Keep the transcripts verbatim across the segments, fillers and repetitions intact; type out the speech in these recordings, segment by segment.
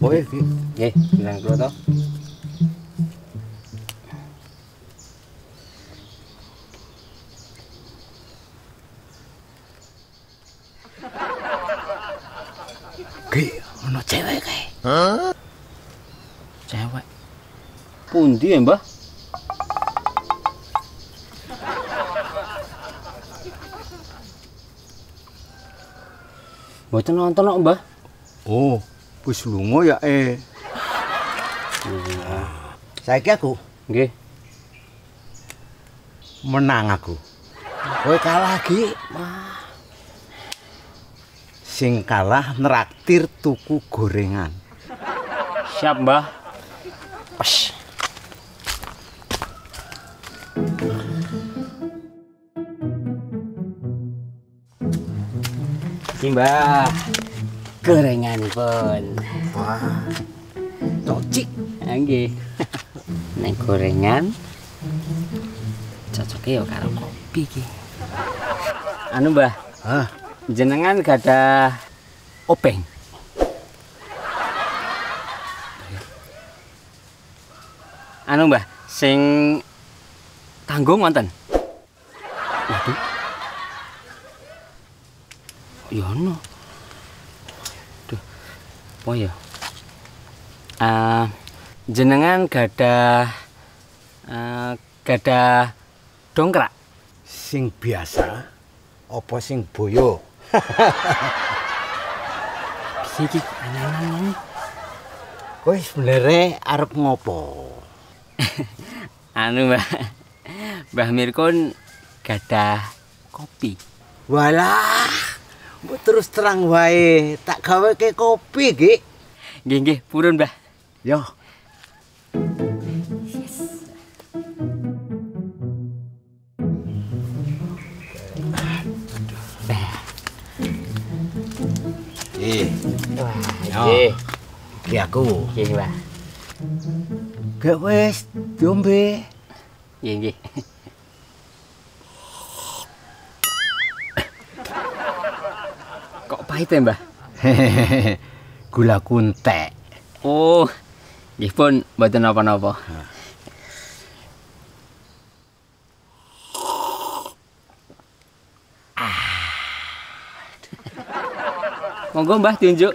kowe iki? Nggih, bilang kula to. Ki, ono cewek kae. Hah? Cewek. Pundi ya, Mbah? Mboten nonton kok, Mbah. Oh, wis lunga ya eh. Iya. Saiki aku Nggih. menang aku. Kowe kalah iki. Sing kalah neraktir tuku gorengan. Siap, Mbah. Pas. Iki, Mbah. Gorenganipun. Wah. Cocik. Nggih. Nek gorengan cocoknya ya karo kopi iki. Anu, Mbah. Hah? Jenengan gadah obeng. Anu, Mbah, sing tanggung wonten. Waduh. Ya ono. Duh. Apa ya? Uh, jenengan gadah uh, gadah dongkrak. Sing biasa apa sing boyo? Iki anan-anan. Kowe sebenere arep ngopo? Anu, Mbah. Mbah Mirkun gadah kopi. Walah, mbok terus terang wae, tak gaweke kopi iki. Nggih, nggih, purun, Mbah. Yo. Eh, Wah, Yo. nggih. iki aku. Nggih, Mbah. Gak wis diombe. Nggih, nggih. Kok pahit ya, Mbah? Gula kuntek. Oh, nggih pun mboten napa-napa. Monggo, Mbah, diunjuk.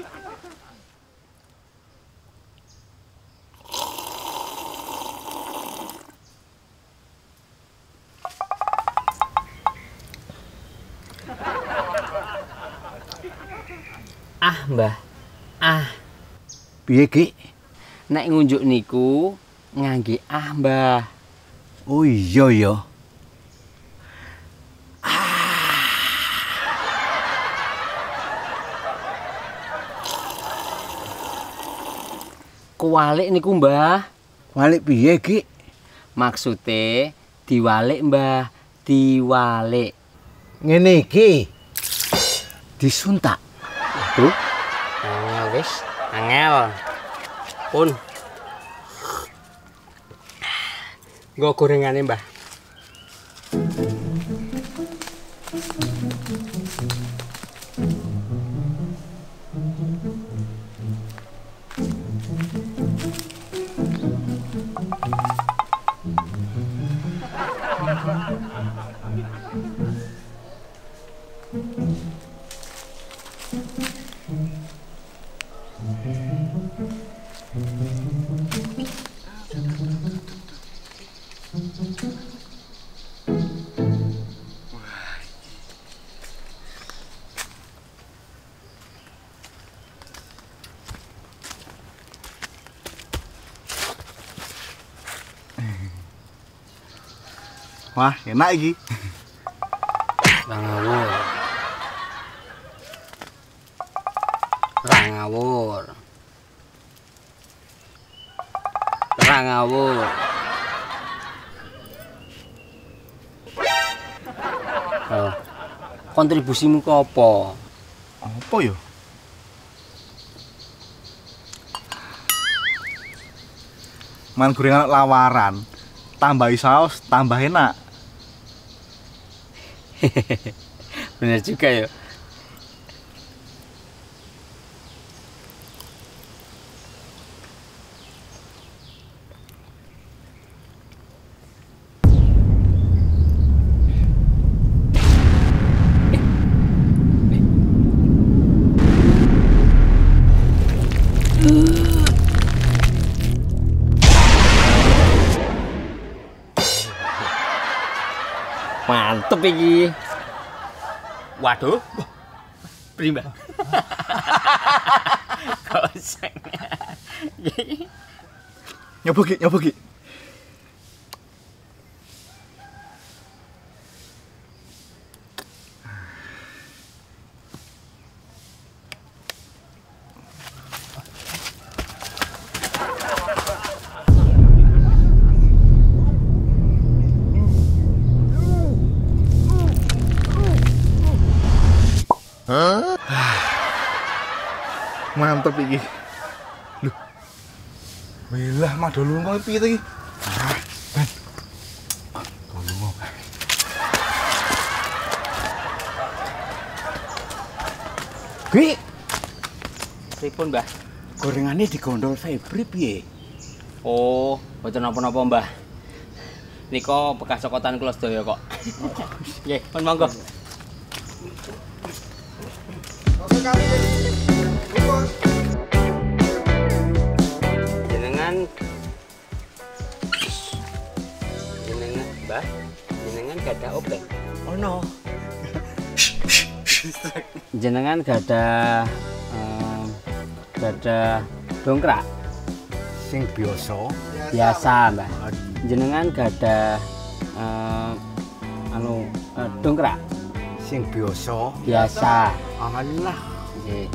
Ah, Mbah. Ah, Piye, Ki? nek ngunjuk niku ngangge ah, Mbah. Oh iya ya. Kuwalik niku, Mbah. Walik piye, Ki? Maksude diwalik, Mbah. Diwalik. Ngene iki. Disuntak. Aduh. Angel wis, angel. Pun. Nggo gorengane, Mbah. Wah, enak iki. Rangawur. Rangawur. Rangawur. Oh. Kontribusimu ke apa? Apa ya? Man gorengan lawaran, tambahi saus, tambah enak. Bener juga ya. mantep iki. Waduh. Prima. Kosong. Nyoba Ki, nyoba Ki. Mantep iki. Loh. Wilah mah dulu kok piye to iki? Ah, Ben. Dulu. Ki, Pripun, Mbah? gorengane digondol Febri piye? Oh, mboten napa-napa, Mbah. Nika bekas cokotan kula sedaya kok. Nggih, pun monggo. Jenengan Jenengan, Mbah, jenengan gadah opo? Oh no. Jenengan gadah um, gadah dongkrak Sing biasa. biasa, Mbah. Jenengan gadah um, anu uh, dongkrak Sing biasa. biasa. Alah. Nggih.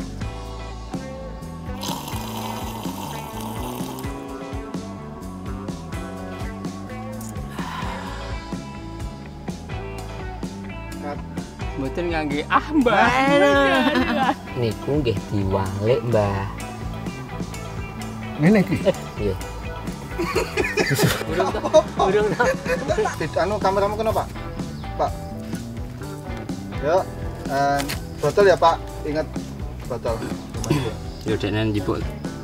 Mboten ngangge ah, Mbah. Niku nggih diwalik, Mbah. Ngene iki. Nggih. Urung to, urung to. Tidak anu kameramu kenapa, Pak? Pak. Yuk, eh, botol ya, Pak. Ingat botol. Yo denen jipuk.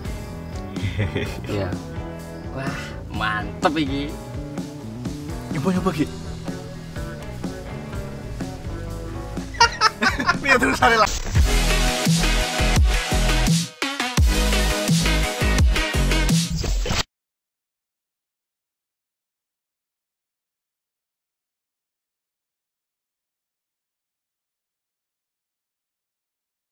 Iya. Wah, mantep iki. Nyoba-nyoba Ki. Piye terus lah.